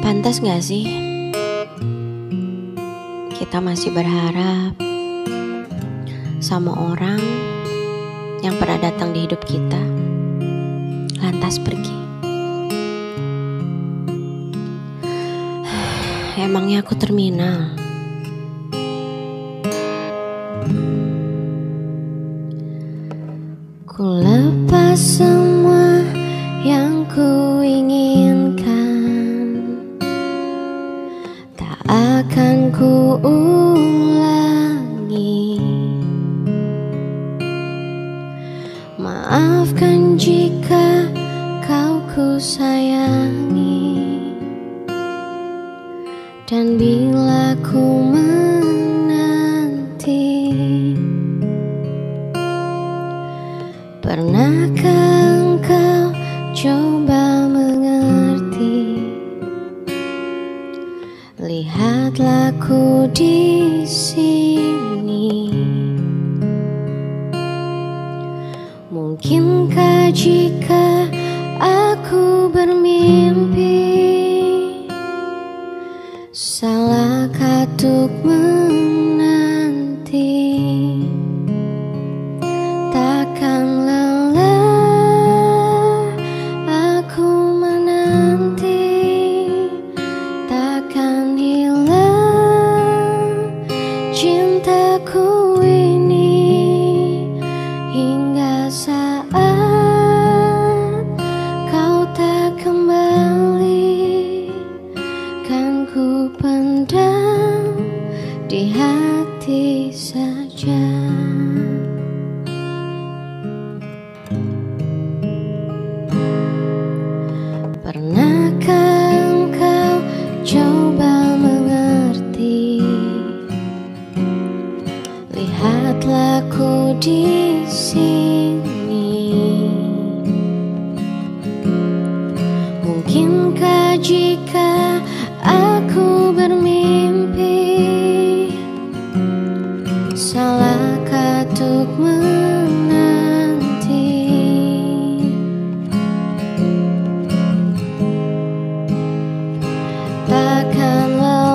Pantas gak sih kita masih berharap sama orang yang pernah datang di hidup kita lantas pergi? Emangnya aku terminal? Ku lepas semua yang ku inginkan, tak akan ku ulangi. Maafkan jika kau ku sayangi, dan bila ku menanti, pernahkah engkau coba mengerti? Lihatlah ku di sini. Mungkinkah jika aku bermimpi, salahkah untuk menanti? Takkan lelah aku menanti, takkan hilang cintaku ini, hingga saat kau tak kembali, kan ku pendam di hati saja. Pernahkah engkau coba mengerti? Lihatlah ku di sini. Mungkinkah jika aku bermimpi, salahkah untuk menanti? Takkan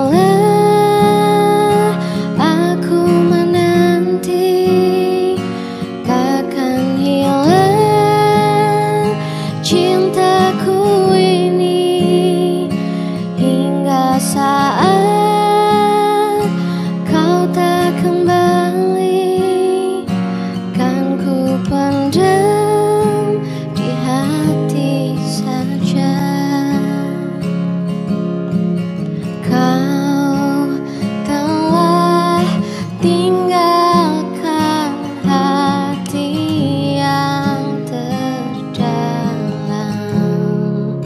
lelah aku menanti, takkan hilang cintaku ini, hingga saat kau tak kembali, kan ku pendam di hati saja. Kau telah tinggalkan hati yang terdalam,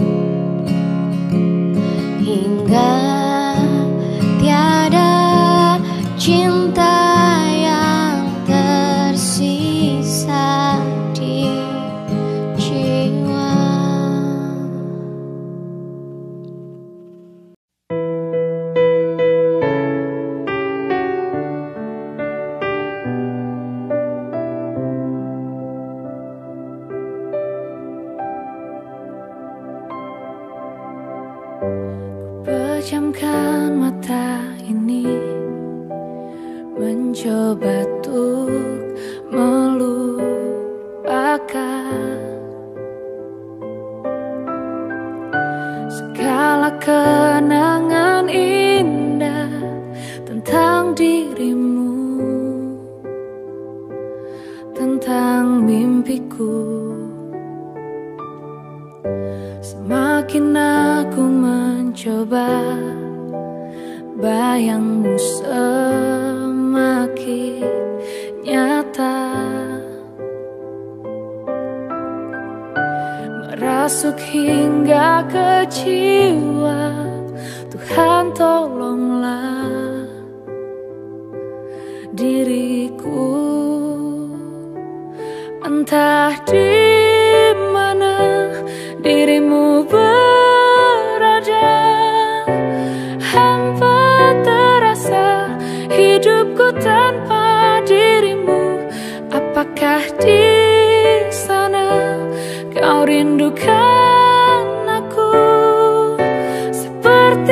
hingga tiada cinta yang tersisa di jiwa. Pejamkan mata ini, mencoba untuk melupakan segala kenangan indah tentang dirimu, tentang mimpiku. Semakin aku mencoba, bayangmu semakin nyata, merasuk hingga ke jiwa. Tuhan tolonglah diriku, entah di mana dirimu berada. Hampa terasa hidupku tanpa dirimu. Apakah di sana kau rindukan aku seperti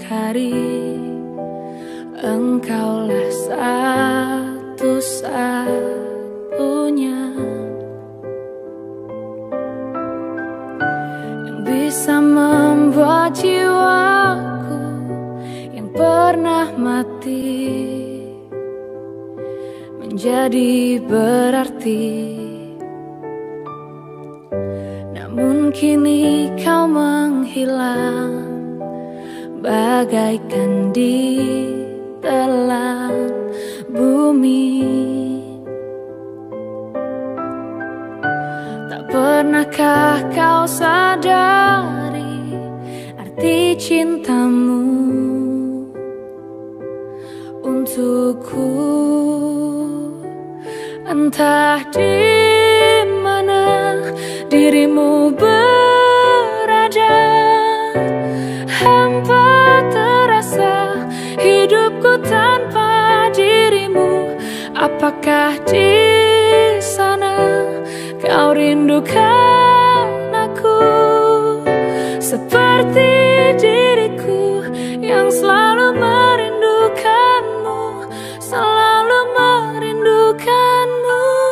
hari, engkaulah satu-satunya yang bisa membuat jiwaku yang pernah mati menjadi berarti. Namun kini kau menghilang bagaikan ditelan bumi. Tak pernahkah kau sadari arti cintamu untukku? Entah di mana dirimu berada, hampa terasa hidupku tanpa dirimu. Apakah di sana kau rindukan aku seperti diriku yang selalu merindukanmu, selalu merindukanmu.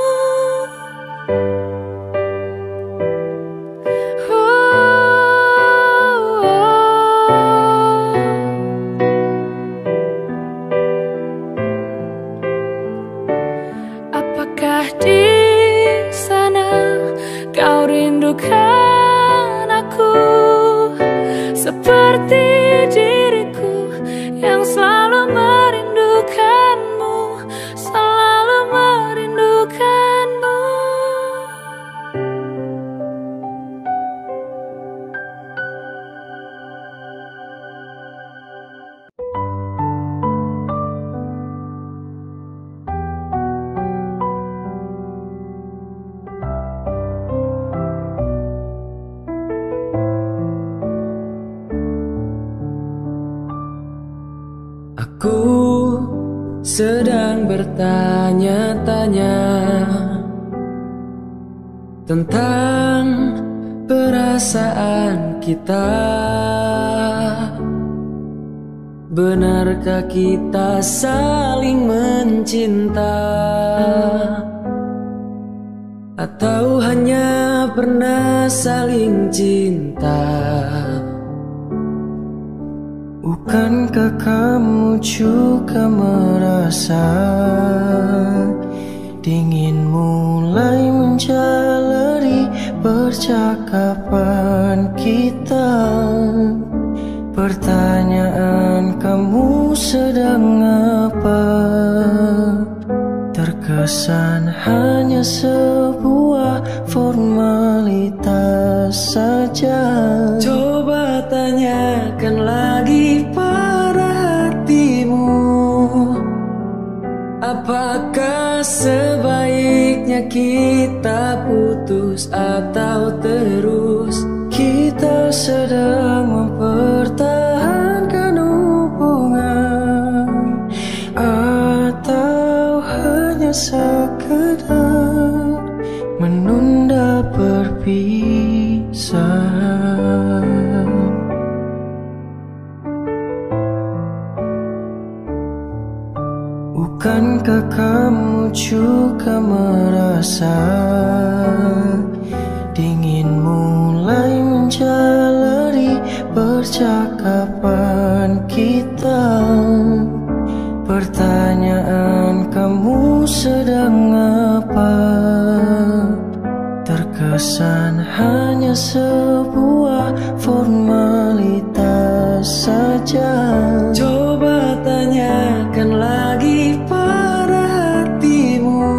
Apakah di sana kau rindukan aku seperti diriku yang selalu merindukanmu, selalu merindukanmu. Aku sedang bertanya-tanya tentang perasaan kita. Benarkah kita saling mencinta, atau hanya pernah saling cinta? Bukankah kamu juga merasa dingin mulai menjalari percakapan kita? Pertanyaan kamu sedang apa terkesan hanya sebuah formalitas saja. Coba tanyakan lagi pada hatimu, apakah sebaiknya kita putus atau terus? Kita sedang mempertahankan hubungan, atau hanya sekedar menunda perpisahan? Bukankah kamu juga merasa dingin mulai menjalari percakapan kita? Pertanyaan kamu sedang apa terkesan hanya sebuah formalitas saja. Coba tanyakan lagi pada hatimu,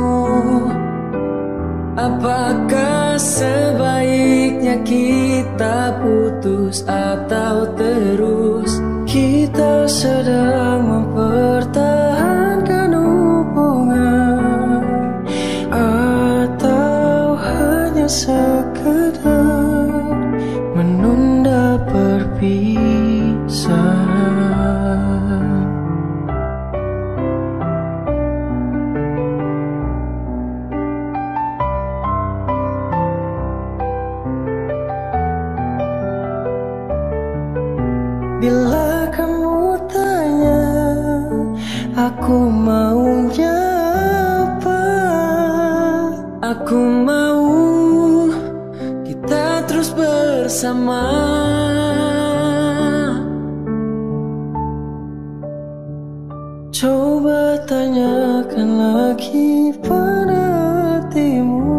apakah sebaiknya kita putus atau terus? Kita sedang mempertahankan hubungan, atau hanya sekedar menunda perpisahan? Bila kamu Aku maunya apa? Aku mau kita terus bersama. Coba tanyakan lagi pada hatimu.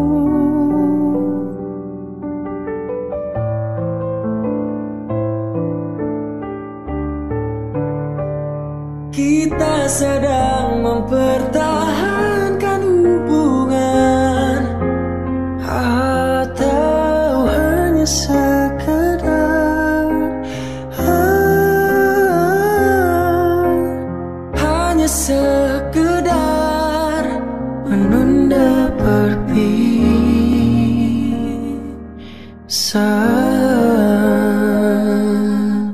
Kita sedang mempertahankan hubungan, atau hanya sekedar hanya sekedar menunda perpisahan.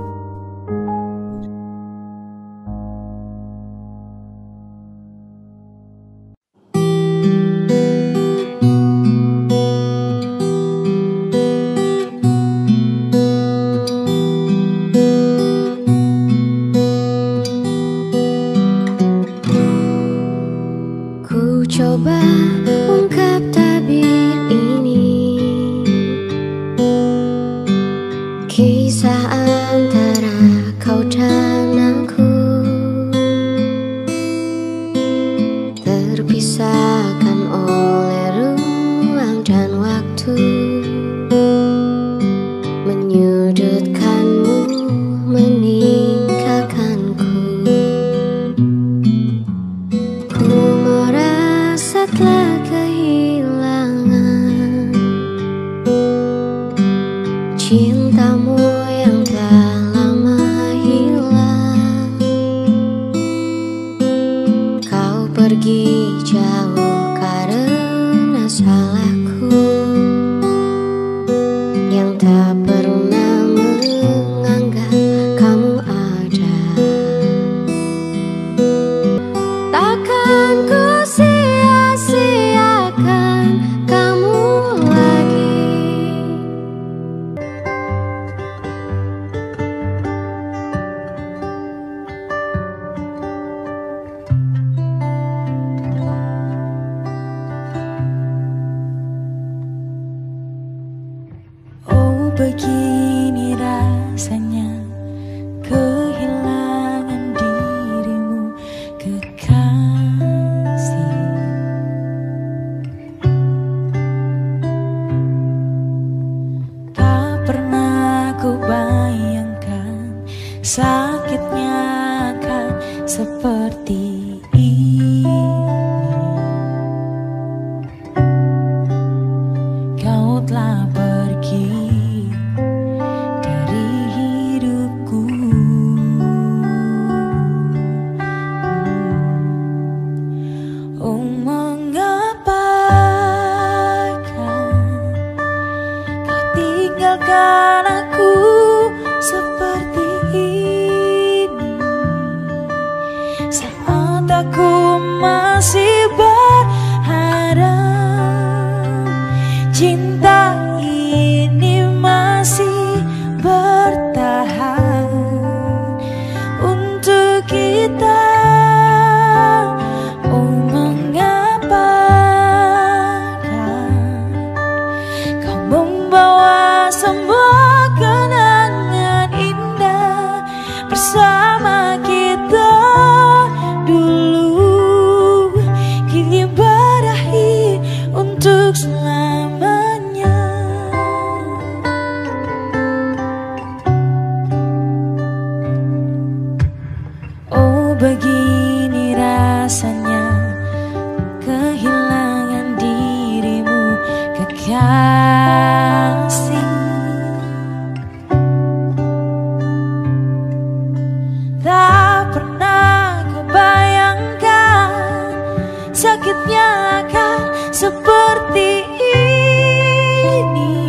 Ku coba ungkap tabir ini, kisah antara kau dan aku, terpisahkan oleh ruang dan waktu, menyudutkanmu, meninggalkanku. Ku merasa telah kehilangan cintamu yang telah lama hilang. Kau pergi jauh karena salahku yang tak pernah menganggap kamu ada. Takkan ku sia-siakan kamu lagi. Oh, begini rasanya kehilangan dirimu, kekasih. Tak pernah ku bayangkan sakitnya akan seperti ini. Kau telah pergi dari hidupku. Oh, mengapakah kau tinggalkan aku seperti ini, saat aku masih berharap cinta ini masih bertahan untuk kita. Oh, mengapakah kau membawa semua kenangan indah bersama kita dulu, kini berakhir untuk selamanya. Oh, begini rasanya kehilangan dirimu, kekasih. Tak pernah ku bayangkan sakitnya akan seperti ini.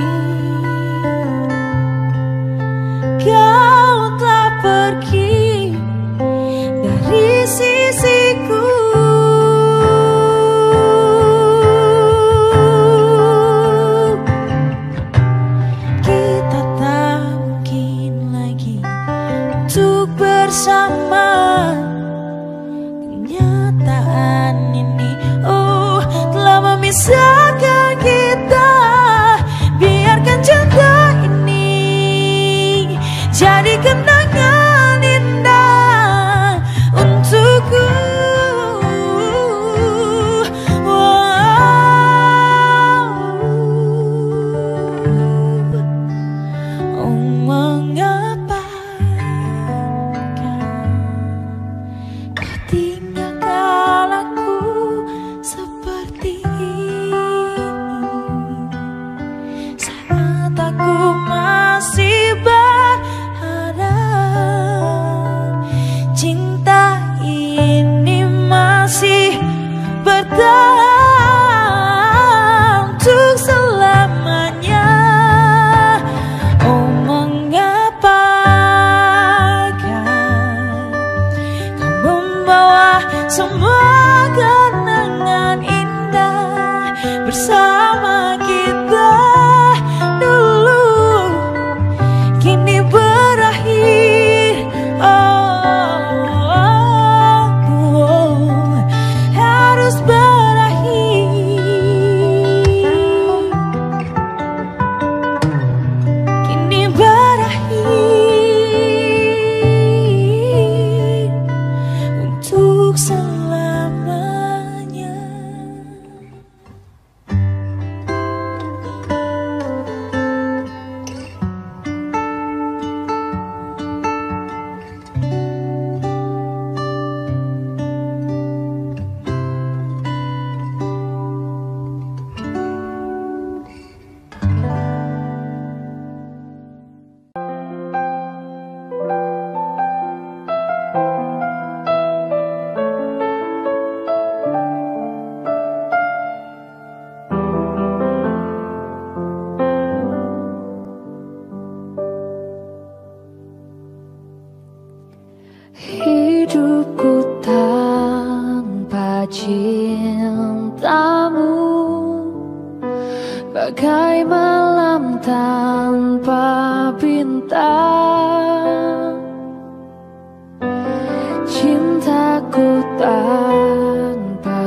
Kau telah pergi dari sisiku. Kita tak mungkin lagi untuk bersama, Bisakah kita biarkan cinta ini jadi kenangan indah untukku. Mengapa kau tinggalkan aku seperti ini saat aku masih berharap cinta ini masih bertahan untuk selamanya. Oh, mengapakah kau membawa semua kenangan indah bersama kita dulu kini berakhir. Harus berakhir. Kini berakhir untuk selamanya. Hidupku tanpa cintamu bagai malam tanpa bintang. Cintaku tanpa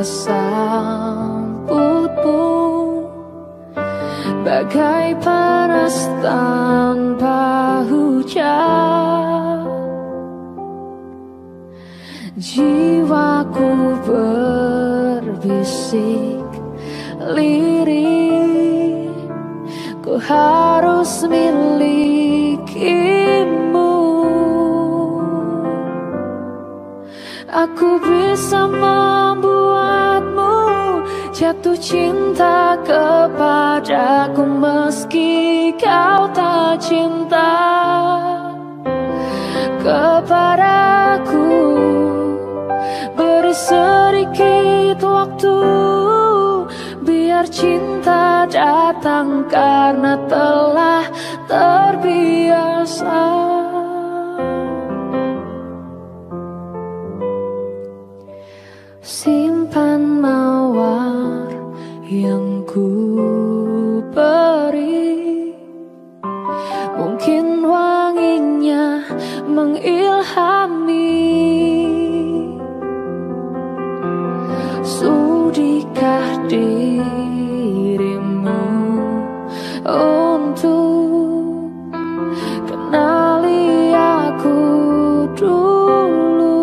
sambutmu bagai panas tanpa hujan. Jiwaku berbisik lirih, ku harus milikimu. Aku bisa membuatmu jatuh cinta kepadaku meski kau tak cinta kepadaku. Beri sedikit waktu biar cinta datang karena telah terbiasa. Simpan mawar yang ku beri, mungkin wanginya mengilhami. Sudikah dirimu untuk kenali aku dulu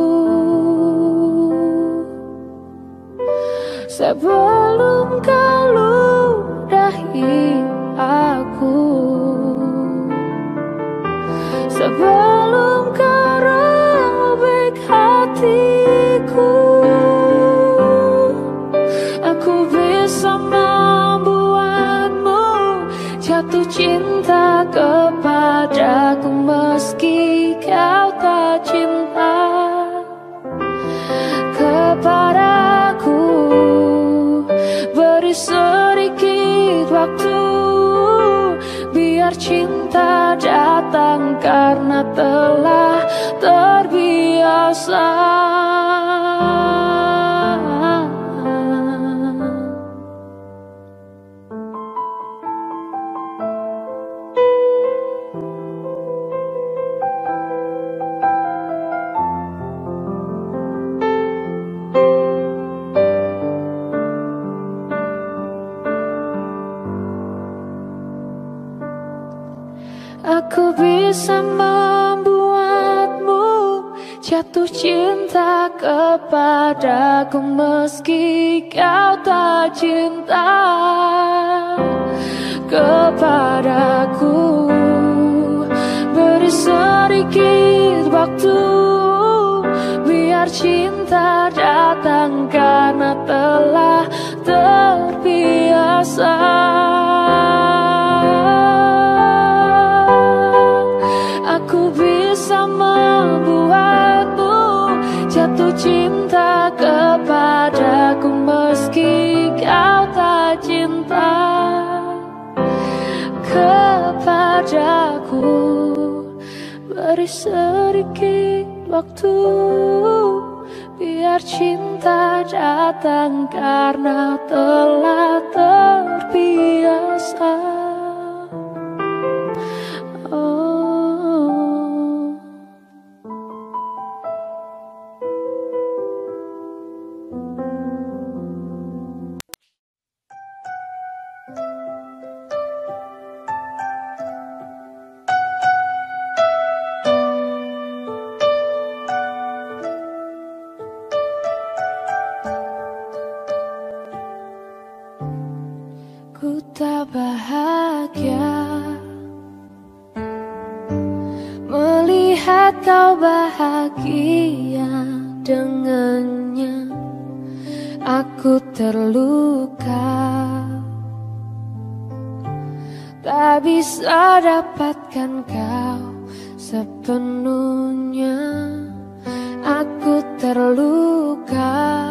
sebelum kau ludahi aku, sebelum kau robek hatiku. Aku bisa membuatmu jatuh cinta kepadaku meski kau tak cinta kepadaku. Beri sedikit waktu biar cinta datang karena telah terbiasa. jatuh cinta kepadaku meski kau tak cinta kepadaku. Beri sedikit waktu biar cinta datang karena telah terbiasa. Aku bisa membuatmu jatuh cinta kepadaku meski kau tak cinta kepadaku. Beri sedikit waktu biar cinta datang karena telah terbiasa. Ku tak bahagia melihat kau bahagia dengannya. Aku terluka, tak bisa dapatkan kau sepenuhnya. Aku terluka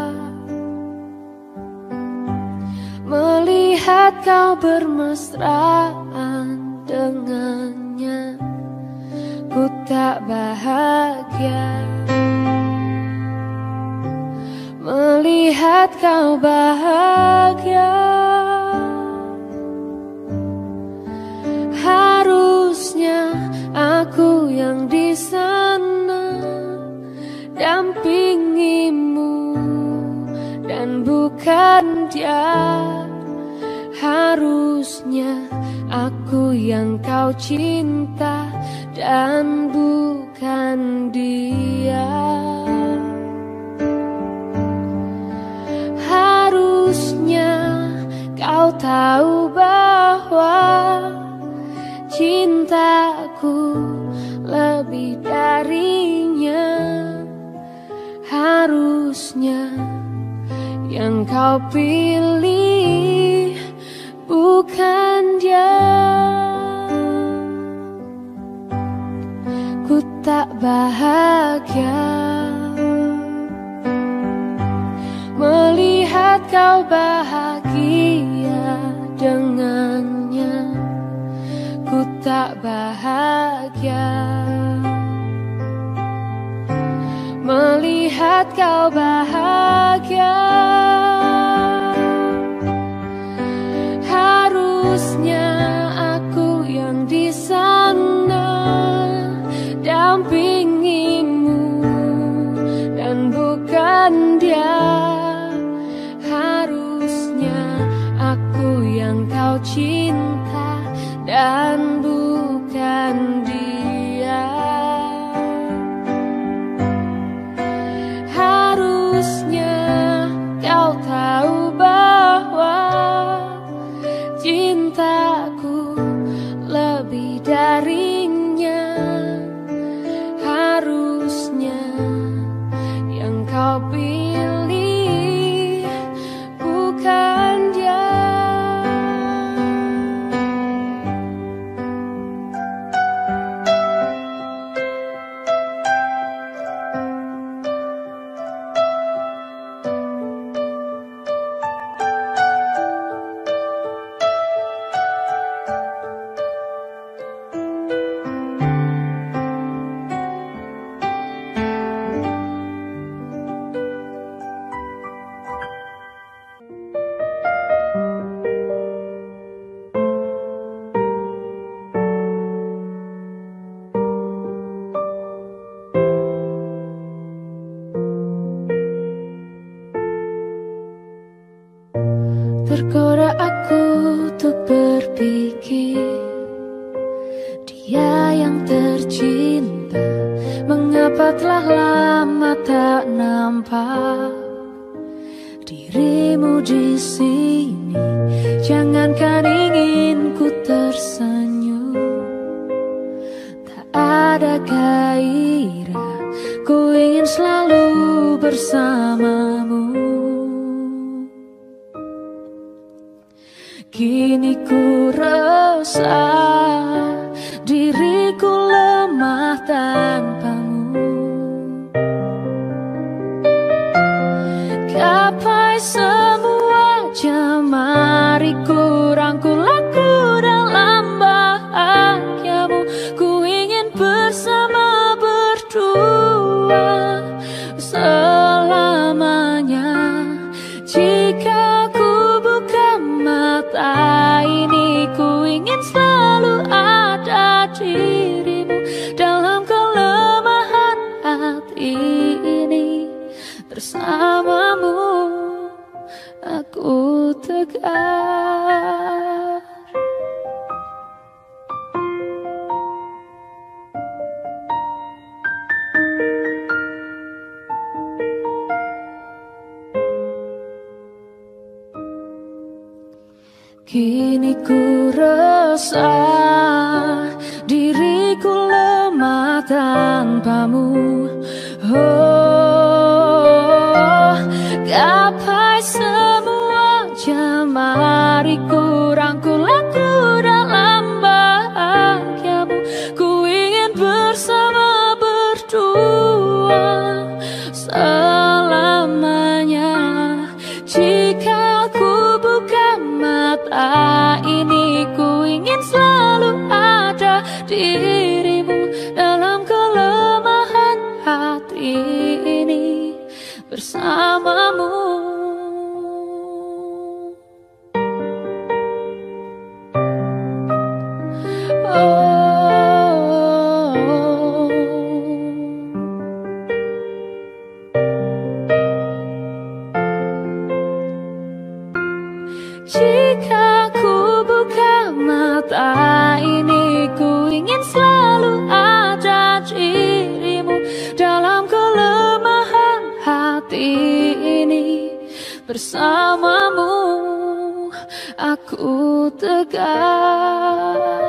melihat kau bermesraan dengannya. Ku tak bahagia melihat kau bahagia. Harusnya aku yang di sana dampingimu dan bukan dia. Harusnya aku yang kau cinta dan bukan dia. Harusnya kau tahu bahwa cintaku lebih darinya. Harusnya yang kau pilih bukan dia. Ku tak bahagia melihat kau bahagia dengannya. Ku tak bahagia melihat kau bahagia. Harusnya aku yang di sana dampingimu dan bukan dia. Harusnya aku yang kau cinta dan bukan dia. Harusnya kau tahu bahwa cintaku lebih darinya. Harusnya yang kau pilih bukan dia. Tergoda aku untuk berpikir dia yang tercinta. Mengapa Mengapa telah lama tak nampak dirimu di sini? Jangankan ingin ku tersenyum, tak ada gairah. Ku ingin selalu bersamamu. Kini ku rasa diriku lemah tanpamu. Gapai semua jemariku, rangkul aku dalam bahagiamu. Ku ingin bersama berdua selamanya. Jika ku buka mata ini, ku ingin selalu ada dirimu dalam kelemahan hati ini. Bersamamu aku tegar. Kini ku rasa diriku lemah tanpamu. Oh, gapai semua jemariku, rangkul aku dalam bahagiamu. Ku ingin bersama berdua selamanya. Jika ku buka mata ini, ku ingin selalu ada dirimu dalam kelemahan hati ini. Bersamamu jika ku buka mata ini, ku ingin selalu ada dirimu dalam kelemahan hati ini. Bersamamu aku tegar.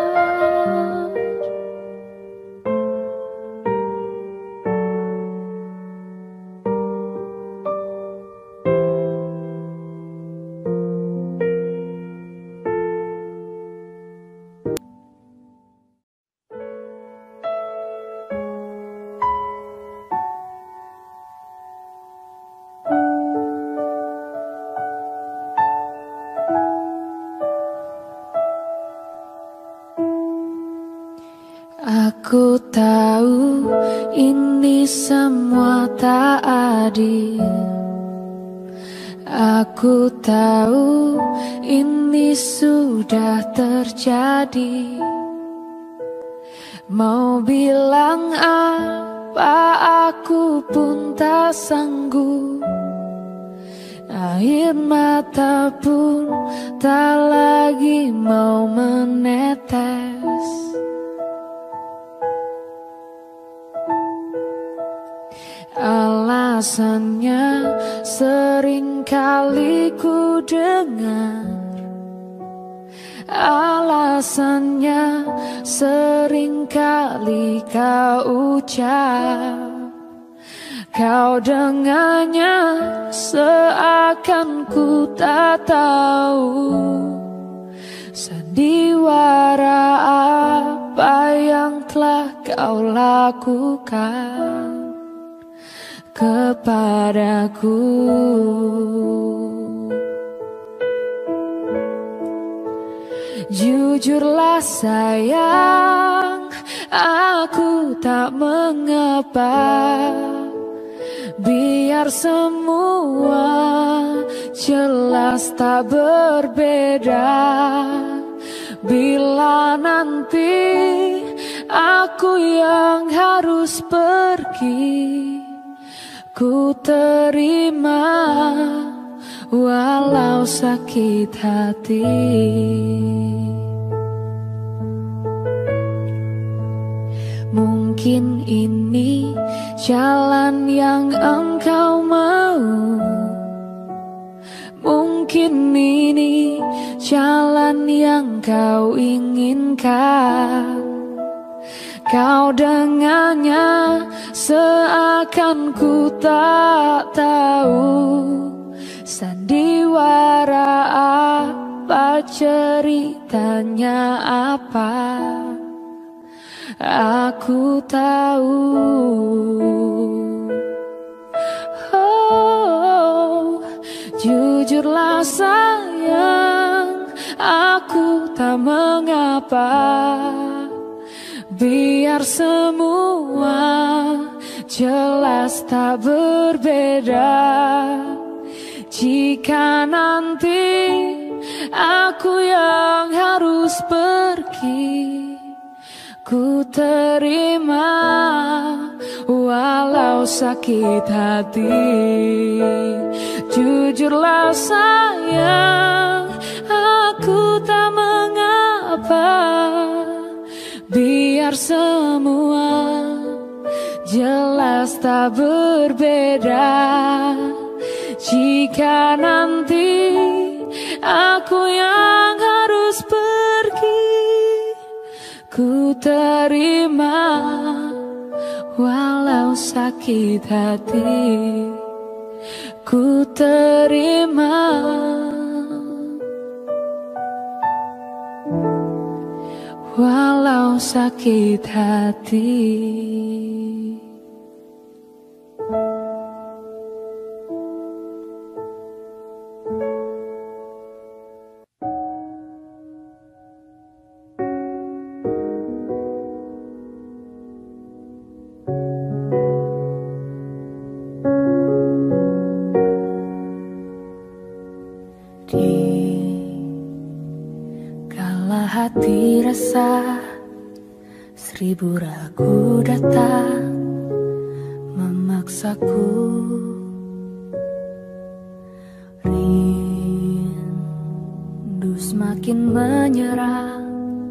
Aku tahu ini semua tak adil. Aku tahu ini sudah terjadi. Mau bilang apa aku pun tak sanggup. Air mata pun tak lagi mau menetes. Alasannya sering kali ku dengar. Alasannya sering kali kau ucap. Kau dengannya seakan ku tak tahu sandiwara apa yang telah kau lakukan kepadaku. Jujurlah sayang, aku tak mengapa. Biar semua jelas tak berbeda. Bila nanti aku yang harus pergi, ku terima walau sakit hati. Mungkin ini jalan yang engkau mau. Mungkin ini jalan yang kau inginkan. Kau dengannya seakan ku tak tahu sandiwara apa, ceritanya apa. Aku tahu. Oh, jujurlah sayang, aku tak mengapa. Biar semua jelas tak berbeda. Jika nanti aku yang harus pergi, ku terima walau sakit hati. Jujurlah sayang, aku tak mengapa. Biar semua jelas tak berbeda. Jika nanti aku yang harus pergi, ku terima walau sakit hati. Ku terima walau sakit hati. Kala hati rasa, seribu ragu datang memaksaku. Rindu semakin menyerang.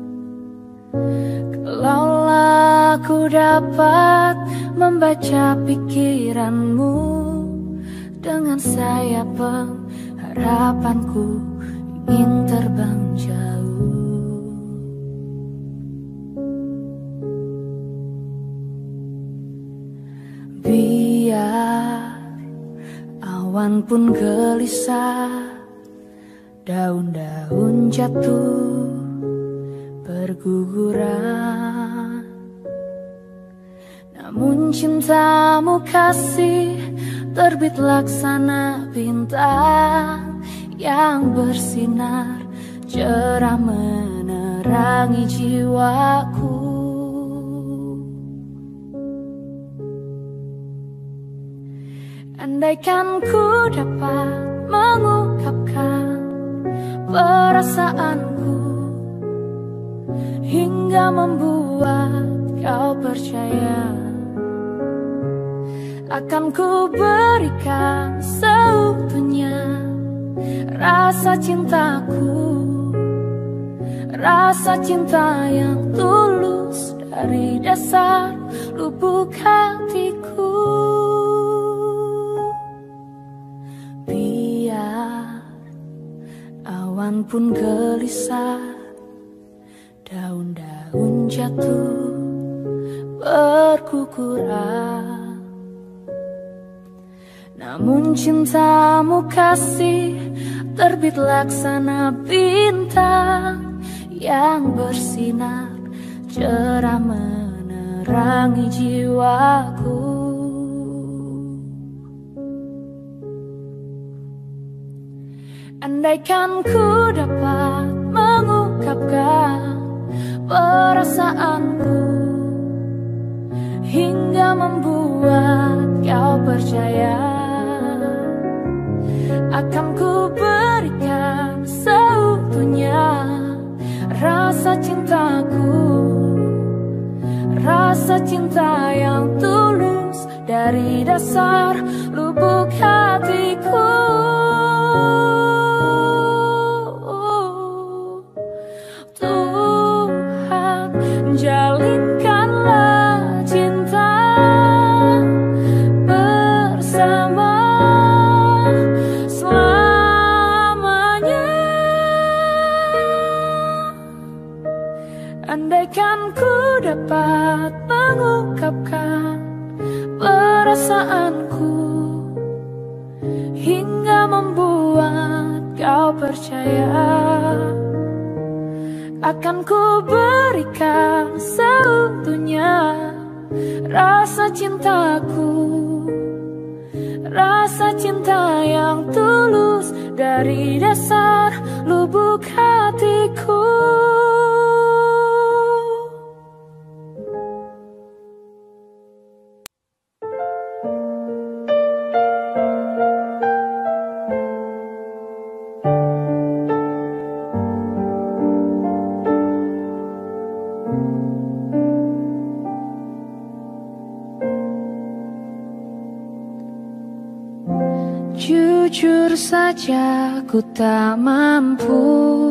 Kalaulah aku dapat membaca pikiranmu, dengan sayap pengharapanku ingin terbang jauh. Biar awan pun gelisah, daun-daun jatuh berguguran, namun cintamu kasih terbit laksana bintang yang bersinar cerah menerangi jiwaku. Andaikan ku dapat mengungkapkan perasaanku hingga membuat kau percaya, akan ku berikan seutuhnya rasa cintaku, rasa cinta yang tulus dari dasar lubuk hatiku. Biar awan pun gelisah, daun-daun jatuh berguguran, namun cintamu kasih terbit laksana bintang yang bersinar cerah menerangi jiwaku. Andaikan ku dapat mengungkapkan perasaanku hingga membuat kau percaya, akan ku berikan seutuhnya rasa cintaku, rasa cinta yang tulus dari dasar lubuk hatiku. Tuhan, jalinkanlah cinta perasaanku hingga membuat kau percaya akan ku berikan seutuhnya rasa cintaku, rasa cinta yang tulus dari dasar lubuk hatiku. Jujur saja ku tak mampu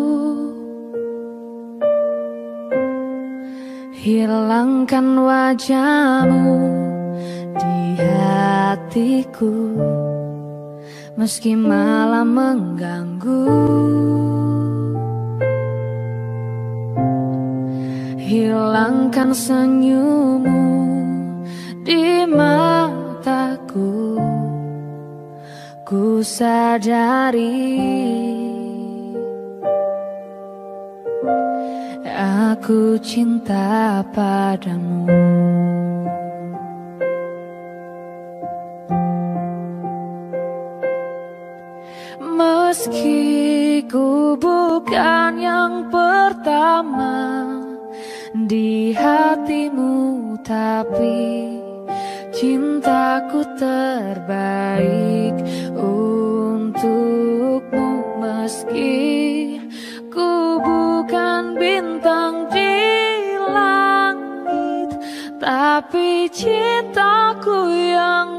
hilangkan wajahmu di hatiku, meski malah mengganggu. Hilangkan senyummu di mataku. Ku sadari aku cinta padamu. Meski ku bukan yang pertama di hatimu, tapi cintaku terbaik untukmu. Meski ku bukan bintang di langit, tapi cintaku yang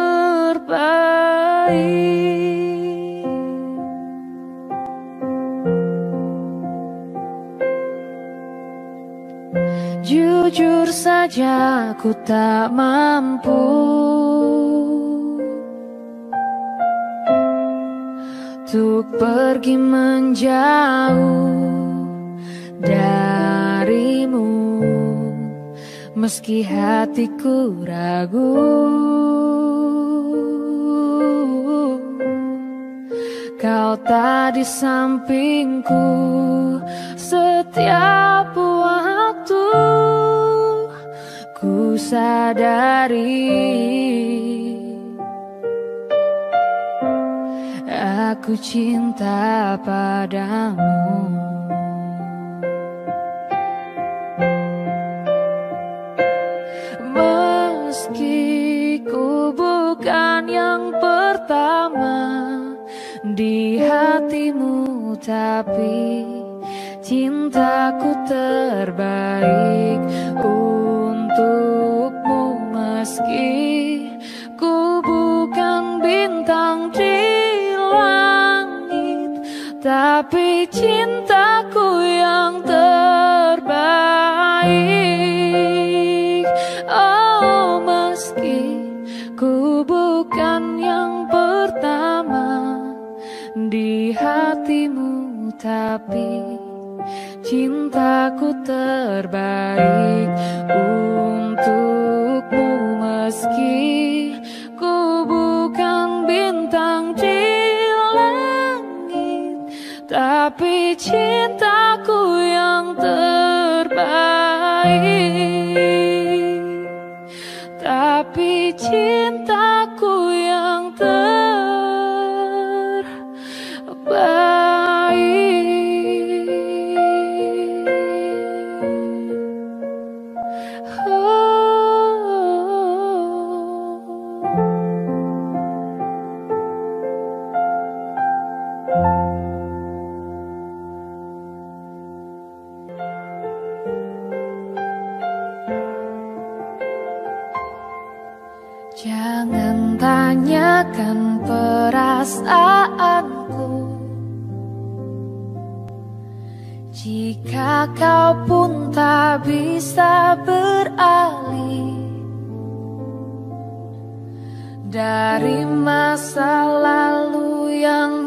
terbaik. Jujur saja ku tak mampu untuk pergi menjauh darimu, meski hatiku ragu. Kau tak di sampingku setiap waktu. Ku sadari aku cinta padamu. Meski ku bukan yang pertama di hatimu, tapi cintaku terbaik untukmu. Meski ku bukan bintang di langit, tapi cintaku yang terbaik. Oh, meski ku bukan yang pertama di hatimu, tapi cintaku terbaik untukmu. Meski ku bukan bintang di langit, tapi cintaku yang terbaik. Tapi cintaku yang terbaik. Jangan tanyakan perasaanku jika kau pun tak bisa beralih dari masa lalu yang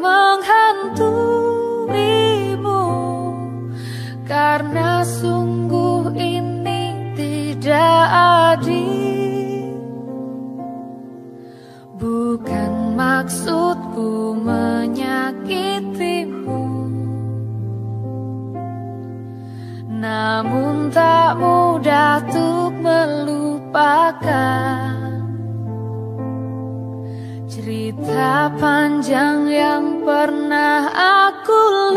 menghantuimu. Karena sungguh ini tidak adil Bukan maksudku menyakitimu, namun tak mudah untuk melupakan cerita panjang yang pernah aku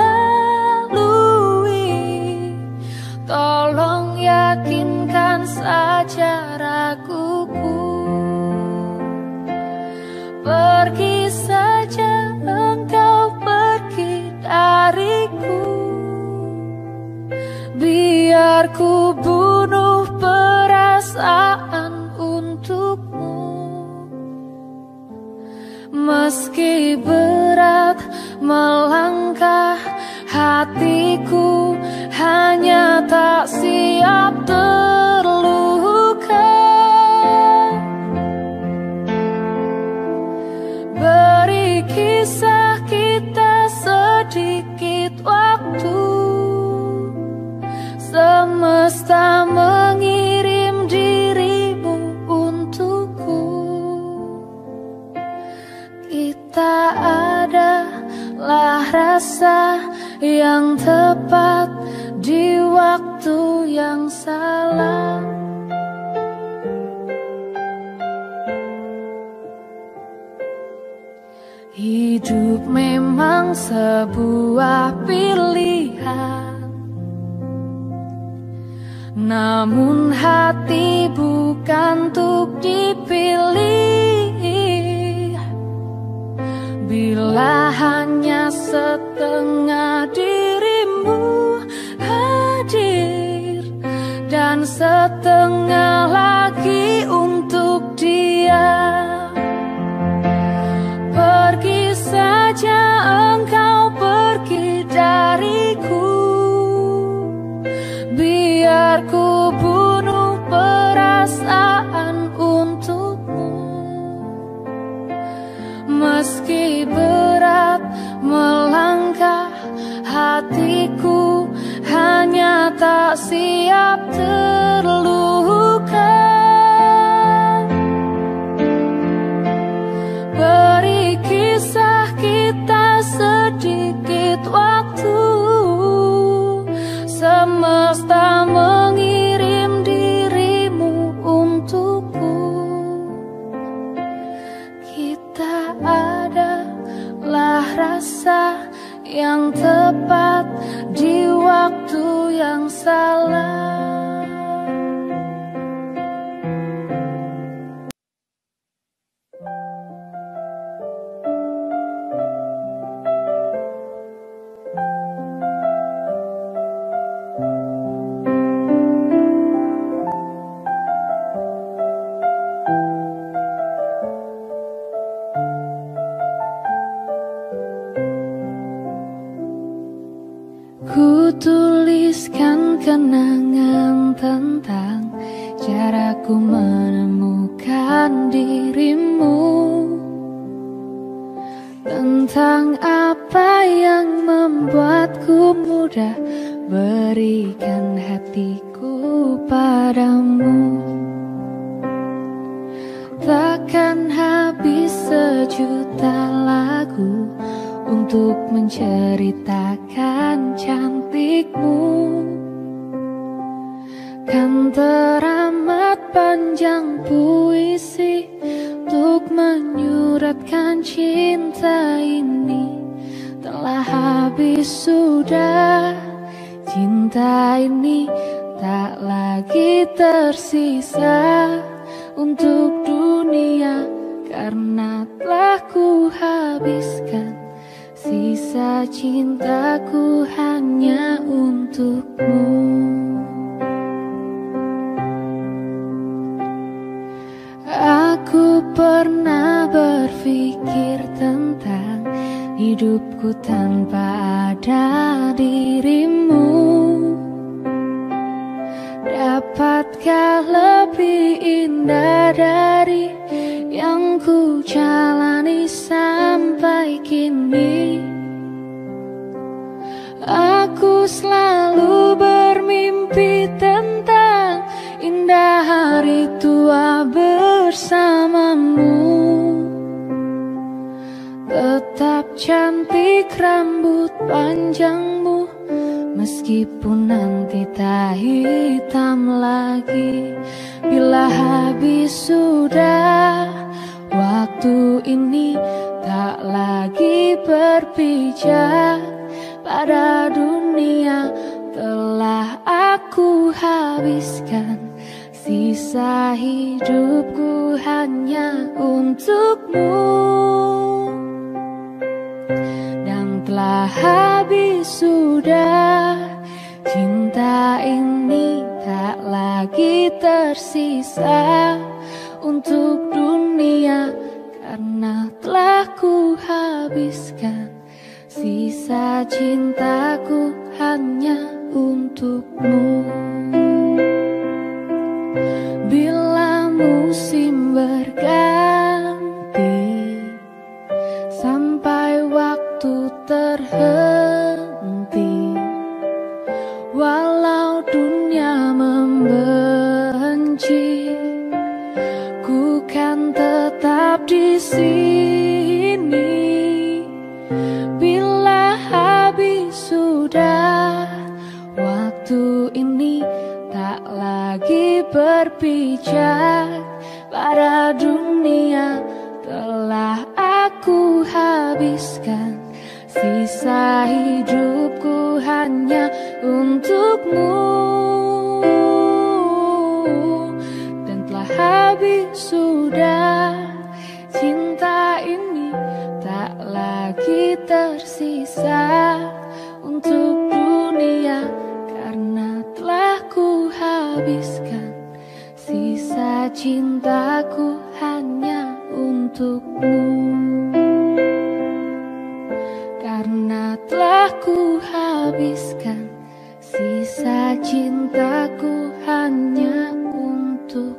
lalui. Tolong yakinkan saja raguku. Pergi saja engkau, pergi dariku. Biar ku bunuh perasaan untukmu. Meski berat melangkah, hatiku hanya tak siap terluka. Beri kisah kita sedikit waktu. Semesta mengirim dirimu untukku. Kita adalah rasa yang tepat di waktu yang salah. Hidup memang sebuah pilihan, namun hati bukan untuk dipilih. Bila hanya setengah dirimu hadir dan setengah lagi untuk dia, pergi saja engkau, pergi dariku. Biar ku bunuh perasaan untukmu. Meski berat melangkah, hatiku hanya tak siap terluka. Beri kisah kita sedikit waktu. Semesta mengirim dirimu untukku. Kita adalah rasa yang tepat di waktu yang salah. Ku tuliskan kenangan tentang caraku menemukan dirimu, tentang apa yang membuatku mudah berikan hatiku padamu. Takkan habis sejuta lagu untuk menceritakan cantikmu. Kan teramat panjang puisi untuk menyuratkan cinta ini. Telah habis sudah, cinta ini tak lagi tersisa untuk dunia, karena telah ku habiskan sisa cintaku hanya untukmu. Aku pernah berpikir tentang hidupku tanpa ada dirimu. Dapatkah lebih indah dari yang ku jalani sampai kini? Aku selalu bermimpi tentang indah hari tua bersamamu. cantik rambut panjangmu, meskipun nanti tak hitam lagi. Bila habis sudah waktu ini, tak lagi berpijak pada dunia. Telah aku habiskan sisa hidupku hanya untukmu. Dan telah habis sudah, cinta ini tak lagi tersisa untuk dunia, karena telah ku habiskan sisa cintaku hanya untukmu. Bila musim berganti, sampai waktu terhenti, walau dunia membenci, ku kan tetap di sini. Bila habis sudah waktu ini, tak lagi berpijak pada dunia. Telah aku habiskan sisa hidupku hanya untukmu. Dan telah habis sudah, cinta ini tak lagi tersisa untuk dunia, karena telah ku habiskan sisa cintaku hanya untukmu. Karena telah ku habiskan sisa cintaku hanya untukmu.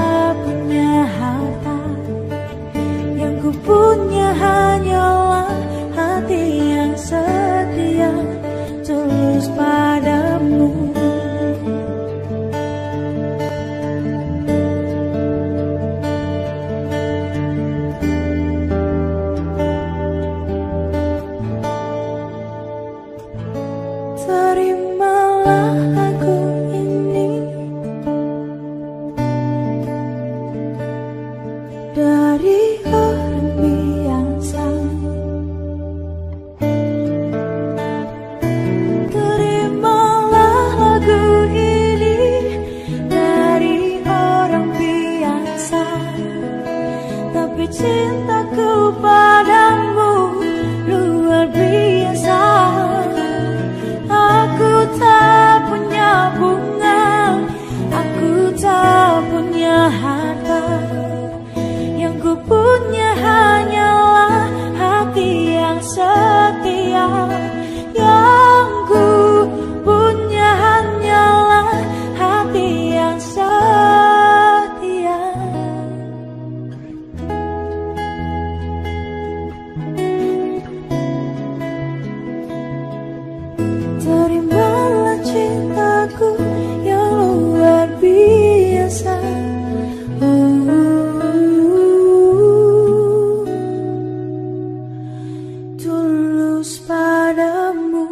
Punya hanyalah dari orang biasa. Terimalah lagu ini dari orang biasa, tapi cintaku padamu luar biasa. Aku tak punya bunga, aku tak punya harta, yang ku punya hanyalah hati yang setia. Yang ku punya hanyalah hati yang setia. Terimalah cintaku yang luar biasa. Tulus padamu.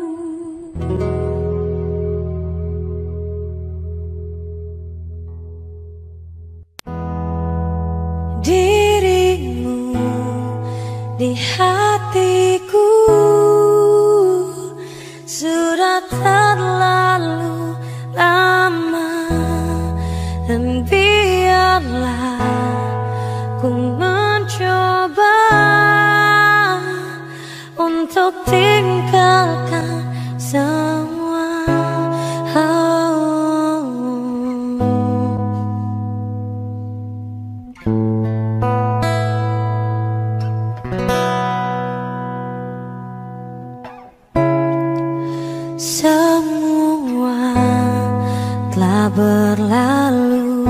Dirimu di hatiku sudah terlalu lama, dan biarlah ku mencoba untuk tinggalkan semua. Semua telah berlalu,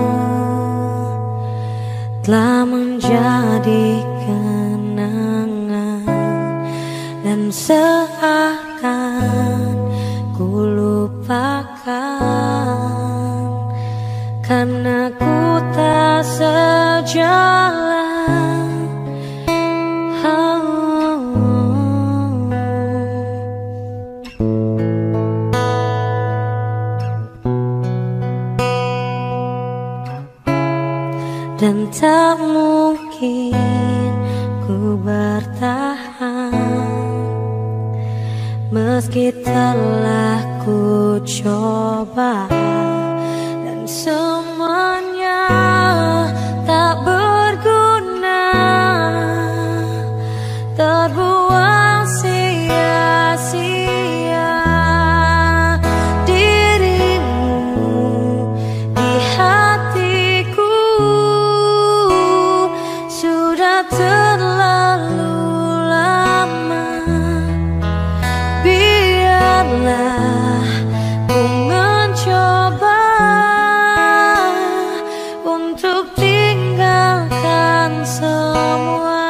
telah menjadi kenangan, dan seakan ku lupakan, karena ku tak sejalan. Dan tak mungkin ku bertahan, meski telah ku coba, dan semuanya tak berguna, terbuang sia-sia. Dirimu di hatiku sudah terlalu lama. Biarlah ku mencoba untuk tinggalkan semua.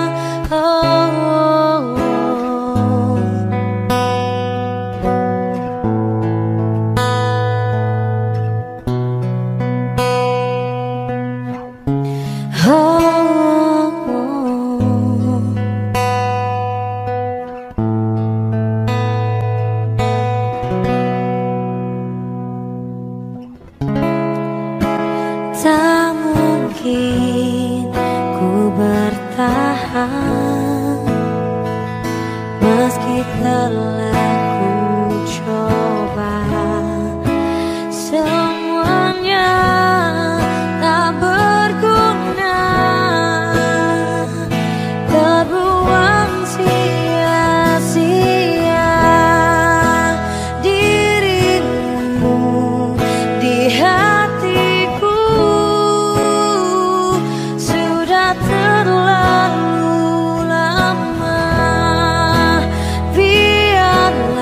Tak mungkin ku bertahan, meski telah ku coba. Semuanya tak berguna, terbuang sia-sia. Dirimu di hatiku sudah terlalu lama. Biarlah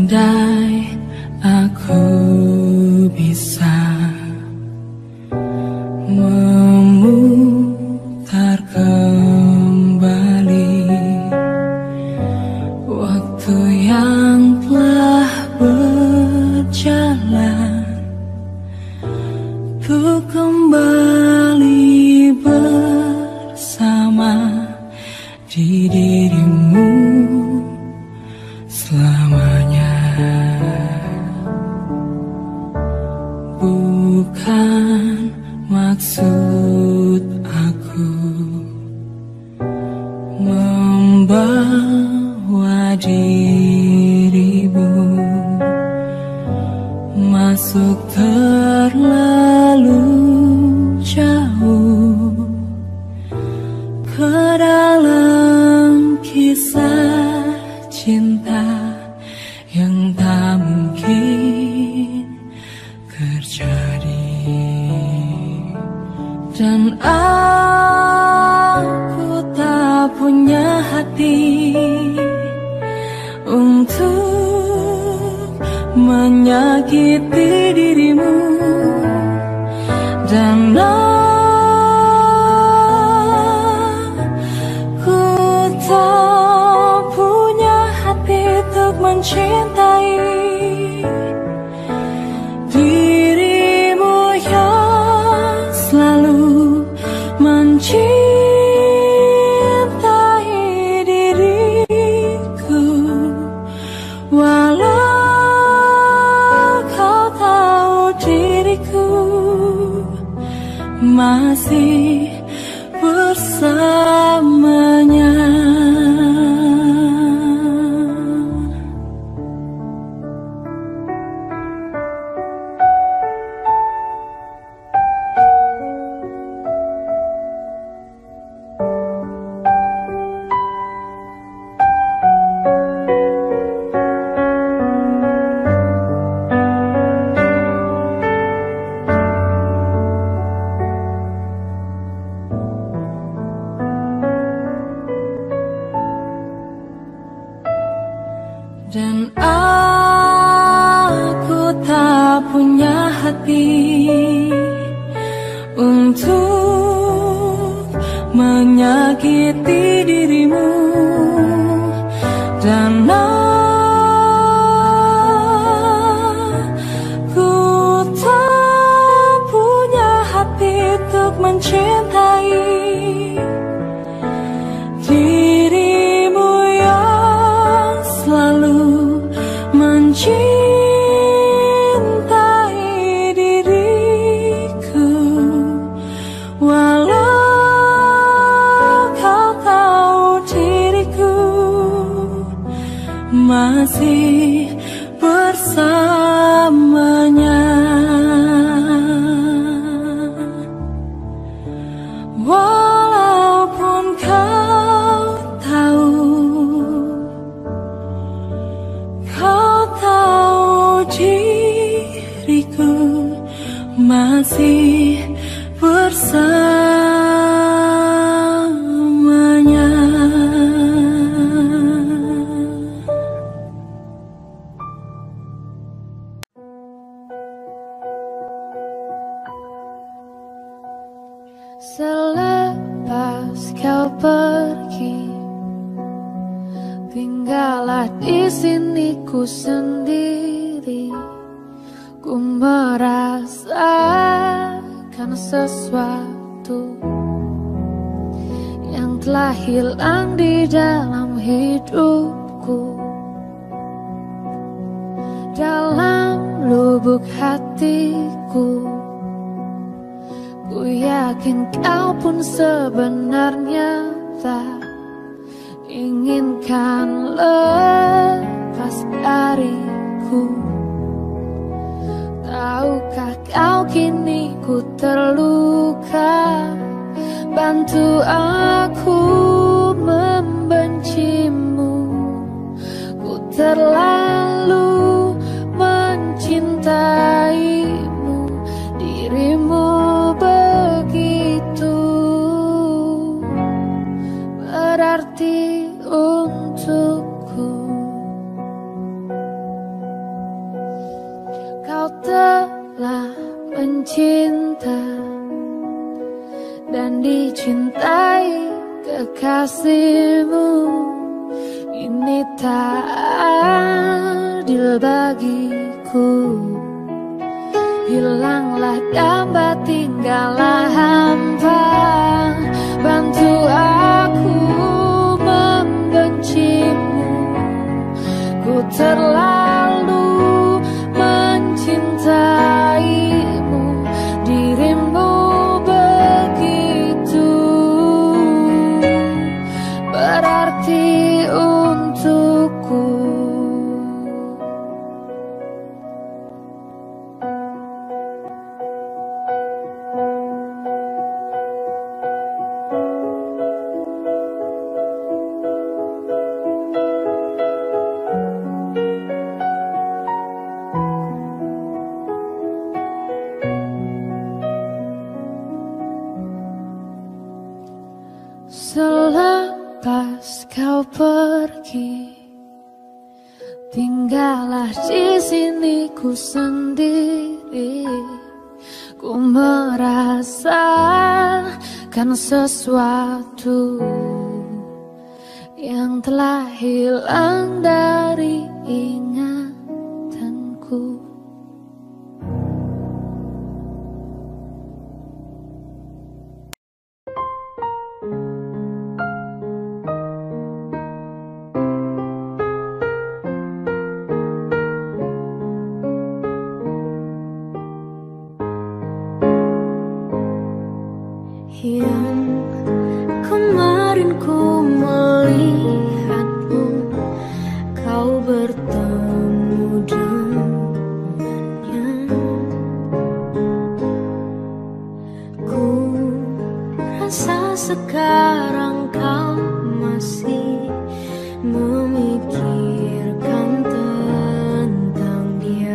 Andai aku bisa memutar kembali waktu yang telah berjalan, ku kembali bersama di dirimu selamanya. Bukan maksud aku membawa dirimu masuk terlalu jauh ke dalam kisah cinta yang tak mungkin terjadi. Dan aku tak punya hati untuk menyakiti dirimu, dan aku tak punya hati untuk mencintai dirimu yang selalu mencintai diriku. Walau kau tahu diriku masih bersamanya. Dan aku tak punya hati untuk menyakiti dirimu, dan aku tak punya hati untuk mencintai dirimu yang selalu mencintai diriku. Walau kau tahu diriku masih bersamanya. Walaupun kau tahu diriku masih bersamanya. Selepas kau pergi, tinggallah di sini ku sendiri. Ku merasakan sesuatu yang telah hilang di dalam hidupku. Dalam lubuk hatiku, ku yakin kau pun sebenarnya tak inginkan lepas dariku. Tahukah kau kini ku terluka, bantu aku membencimu. Ku terlalu mencintaimu, dirimu begitu berarti untukku. telah mencinta dan dicintai kekasihmu. Ini tak adil bagiku. Hilanglah gambar, tinggallah hampa. Bantu aku membencimu. Ku terlalu mencintaimu. Dirimu begitu berarti untukku. Selepas kau pergi, tinggallah di sini ku sendiri. Ku merasakan sesuatu yang telah hilang dari ingatanku. Yang kemarin ku melihatmu, kau bertemu dengannya. Ku rasa sekarang kau masih memikirkan tentang dia.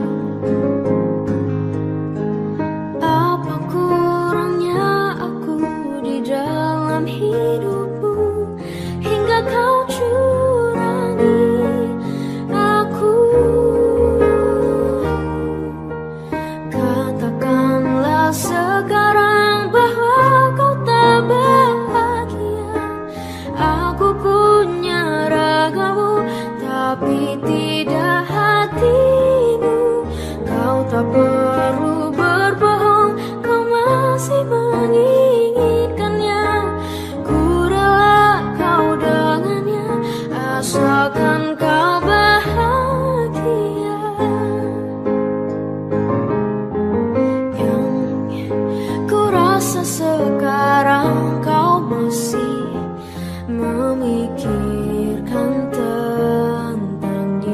Hidupmu hingga kau curangi aku. Katakanlah sekarang bahwa kau tak bahagia. Aku punya ragamu tapi tidak hatimu. Kau tak perlu berbohong, kau masih menginginkannya. Asalkan kau bahagia. Yang ku rasa sekarang kau masih memikirkan tentang dia.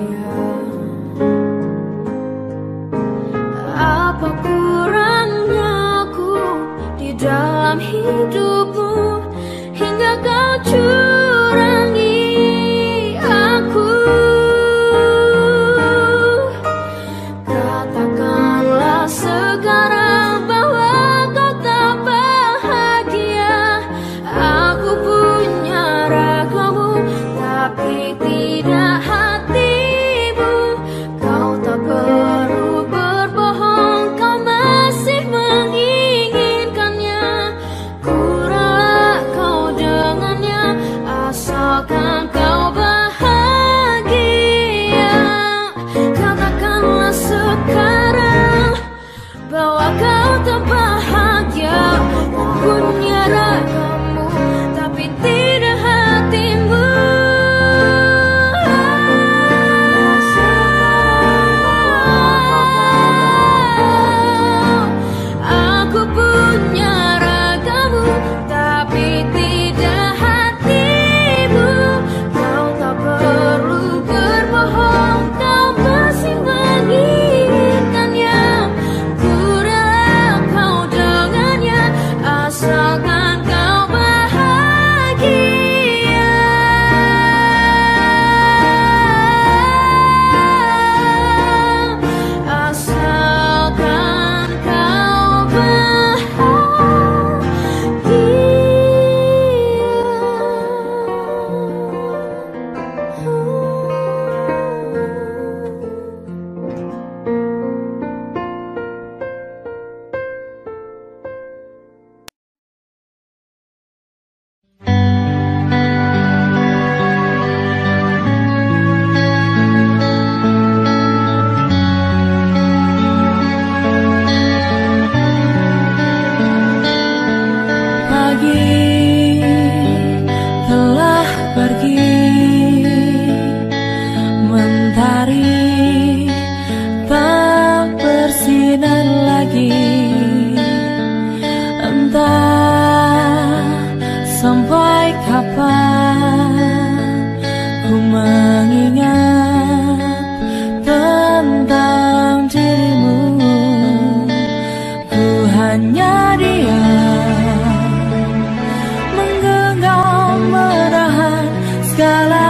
Mentari tak bersinar lagi, entah sampai kapan ku mengingat tentang dirimu. Ku hanya diam, menggenggam menahan segala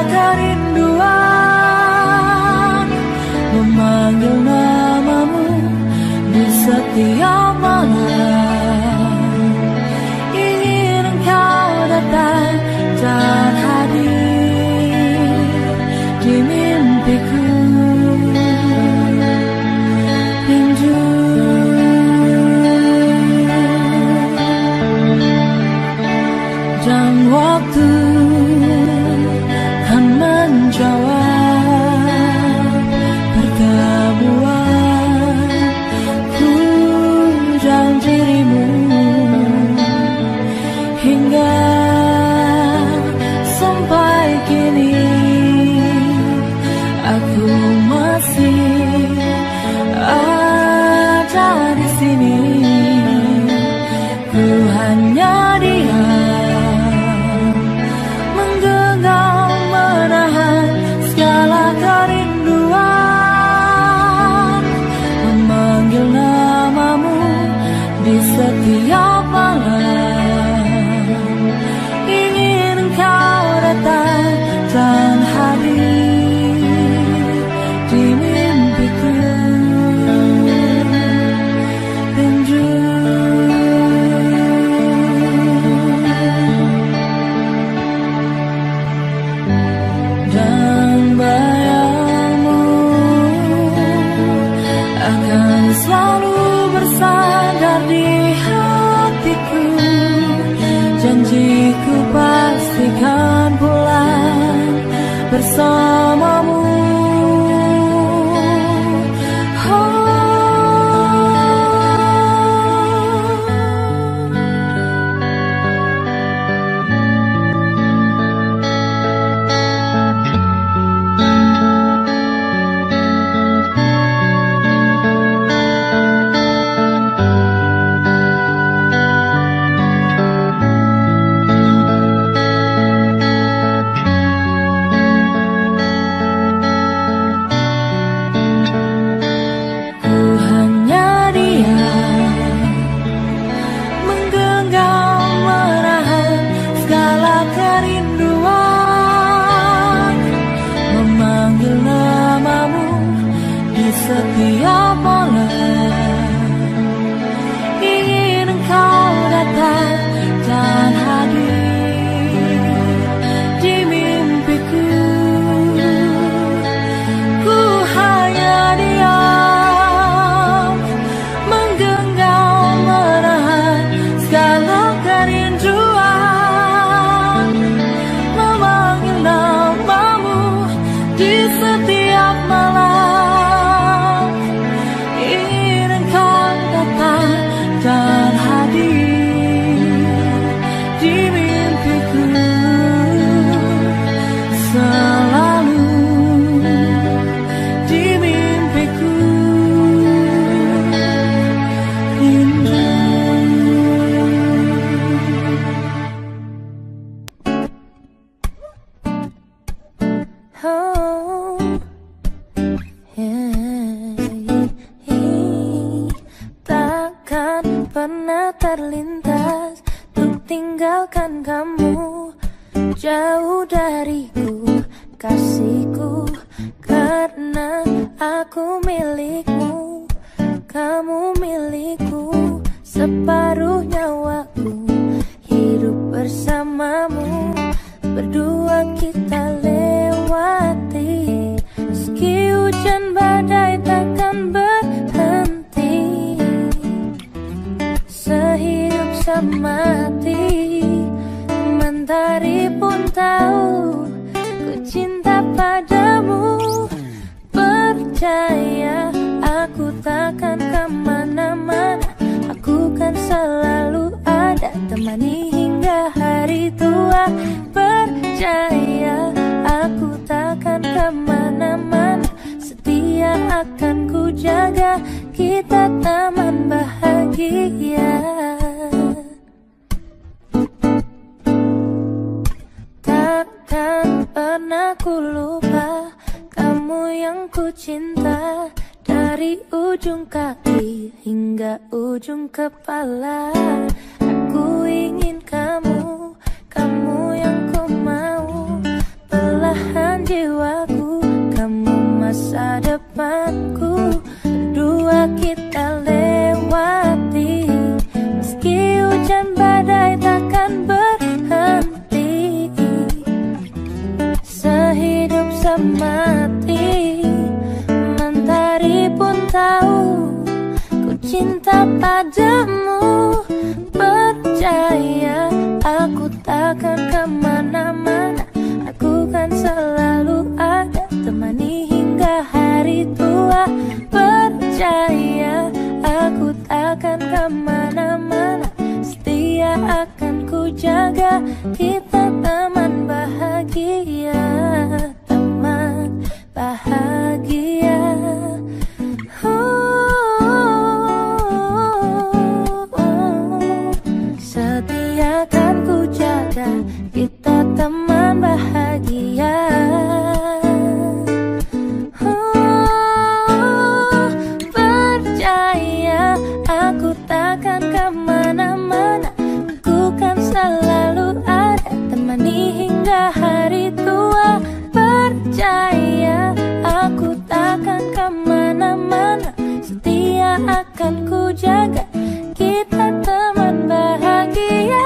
kerinduan, memanggil namamu di setiap malam. Ingin engkau datang dan hadir di mimpiku. Rindu dan waktu kan menjawab pertemuan ku dan dirimu. Hingga sampai kini aku masih ada di sini. Ku hanya diam, menggenggam menahan segala kerinduan, memanggil namamu di setiap malam. Ingin engkau datang dan hadir di mimpiku. Rindu dan bayangmu akan selalu bersandar di hatiku. Janjiku pastikan pulang bersamamu. Setiap malam ingin engkau datang dan hadir di mimpiku. Ku hanya diam, menggenggam menahan segala kerinduan, memanggil namamu di setiap malam. Dan hadir di mimpiku selalu, di mimpiku. Rindu oh, takkan pernah terlintas untuk tinggalkan kamu jauh dariku, kasihku, karena aku milikmu, kamu milikku, separuh nyawaku, hidup bersamamu, berdua kita lewati, meski hujan badai takkan berhenti, sehidup semati. Mentari pun tahu ku cinta padamu. Percaya aku takkan kemana-mana, aku kan selalu ada, temani hingga hari tua. Percaya aku takkan kemana-mana, akan ku jaga, kita teman bahagia. Takkan pernah ku lupa kamu yang ku cinta, dari ujung kaki hingga ujung kepala. Aku ingin kamu, kamu yang ku mau, belahan jiwaku, kamu masa depanku. Dua kita lewati, meski hujan badai takkan berhenti. Sehidup semati, mentari pun tahu ku cinta padamu. Percaya aku takkan kemana-mana, aku kan selalu ada, temani hingga hari tua. Percaya aku takkan kemana-mana, setia akan ku jaga, kita teman bahagia. Teman bahagia. Setia akan ku jaga, kita teman bahagia. Percaya aku takkan kemana-mana, aku kan selalu ada, temani hingga hari tua. Percaya aku takkan kemana-mana, setia akan ku jaga, kita teman bahagia.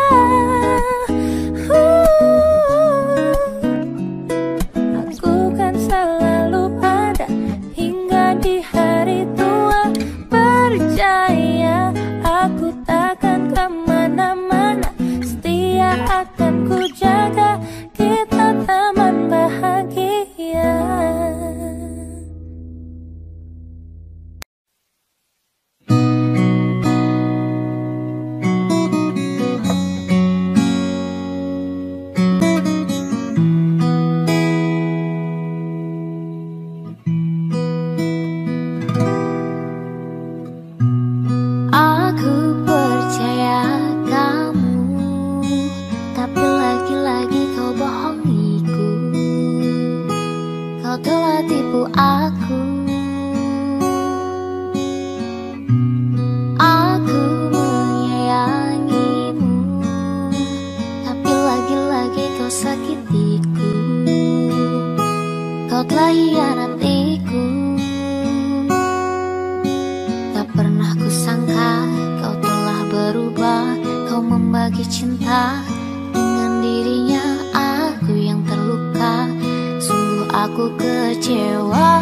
Aku kan selalu ada hingga di hari tua. Percaya aku takkan kemana-mana, setia akan ku jaga, kita teman bahagia. Aku percaya kamu, tapi lagi-lagi kau bohongiku. Kau telah tipu aku. Aku menyayangimu, tapi lagi-lagi kau sakitiku. Kau telah hianatiku. Tak pernah kusangka kau telah berubah, kau membagi cinta dengan dirinya. Aku yang terluka, sungguh aku kecewa.